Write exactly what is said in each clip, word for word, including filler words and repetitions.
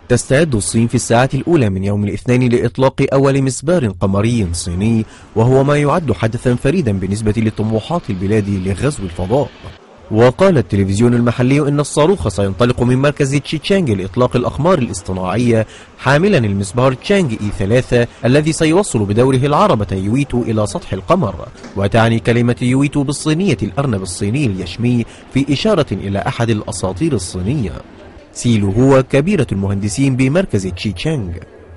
تستعد الصين في الساعات الأولى من يوم الاثنين لإطلاق أول مسبار قمري صيني، وهو ما يعد حدثا فريدا بالنسبة لطموحات البلاد لغزو الفضاء. وقال التلفزيون المحلي إن الصاروخ سينطلق من مركز تشيتشانغ لإطلاق الأقمار الاصطناعية حاملا المسبار تشانغ إي ثلاثة الذي سيوصل بدوره العربة يويتو إلى سطح القمر. وتعني كلمة يويتو بالصينية الأرنب الصيني اليشمي في إشارة إلى أحد الأساطير الصينية. سيلو هو كبيرة المهندسين بمركز تشيتشانغ.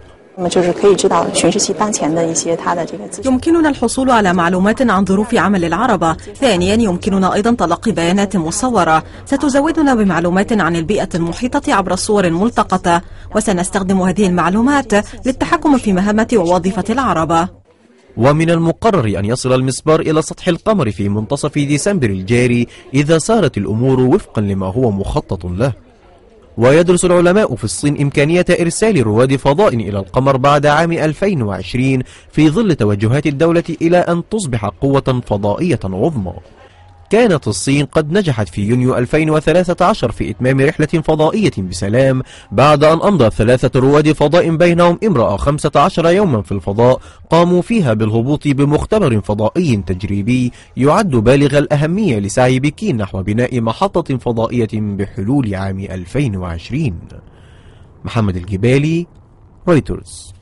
يمكننا الحصول على معلومات عن ظروف عمل العربة. ثانيا، يمكننا أيضا تلقي بيانات مصورة ستزودنا بمعلومات عن البيئة المحيطة عبر الصور الملتقطة، وسنستخدم هذه المعلومات للتحكم في مهمة ووظيفة العربة. ومن المقرر أن يصل المسبار إلى سطح القمر في منتصف ديسمبر الجاري إذا سارت الأمور وفقا لما هو مخطط له. ويدرس العلماء في الصين إمكانية إرسال رواد فضاء إلى القمر بعد عام ألفين وعشرين في ظل توجهات الدولة إلى أن تصبح قوة فضائية عظمى. كانت الصين قد نجحت في يونيو ألفين وثلاثة عشر في إتمام رحلة فضائية بسلام بعد أن أمضى ثلاثة رواد فضاء بينهم امرأة خمسة عشر يوما في الفضاء قاموا فيها بالهبوط بمختبر فضائي تجريبي يعد بالغ الأهمية لسعي بكين نحو بناء محطة فضائية بحلول عام ألفين وعشرين. محمد الجبالي، رويترز.